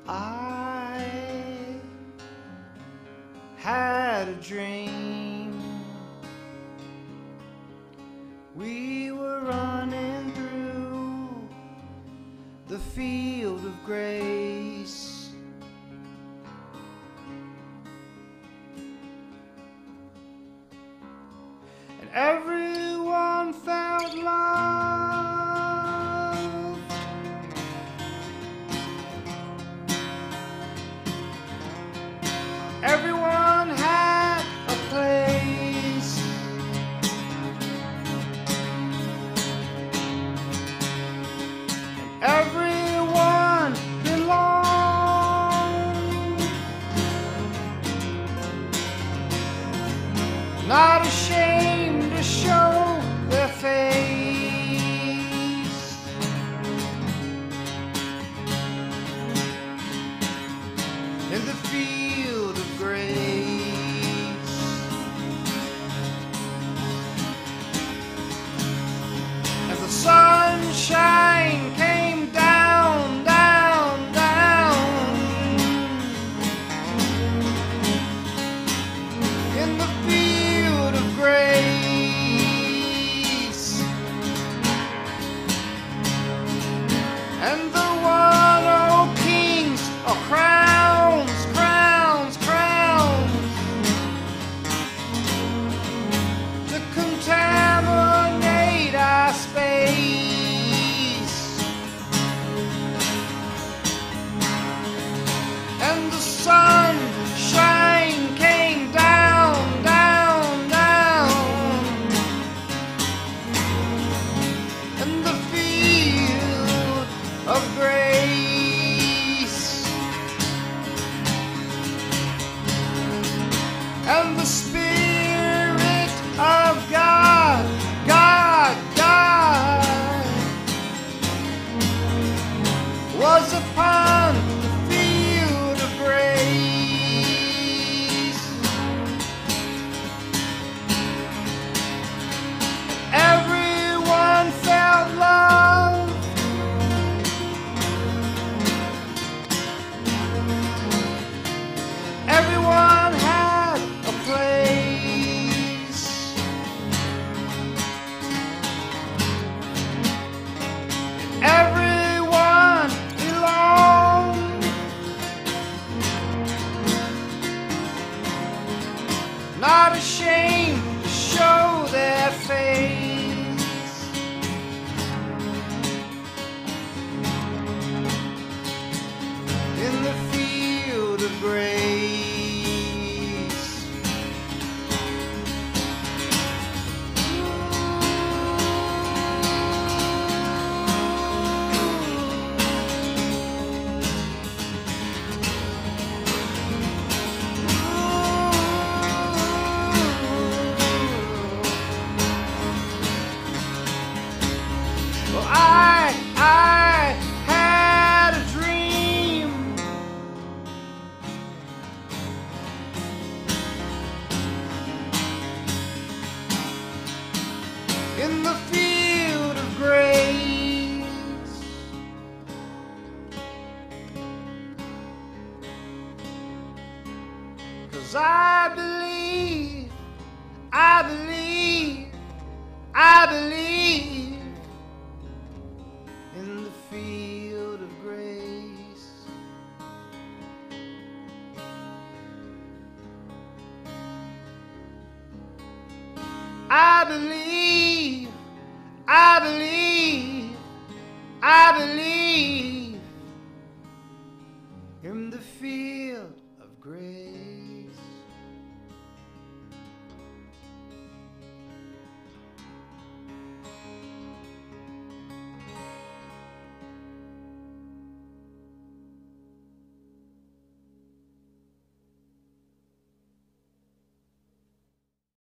I had a dream. We were running through the field of grace. And everyone felt love. Everyone had a place. And everyone belonged. Not ashamed to show their face. In the field of grace. As the sunshine came down, down, down, in the field of grace, and the 1-0 kings are crowns, crowns, crowns, to contaminate our space. And the sunshine came down, down, down, in the field of grace. And the Spirit of God, God, God, was upon the field of grace. Everyone felt love. Everyone had a place. Everyone belonged. Not ashamed to show their face. In the field of grace. Well, I had a dream. In the field of grace. 'Cause I believe, I believe, I believe in the field of grace. I believe, I believe, I believe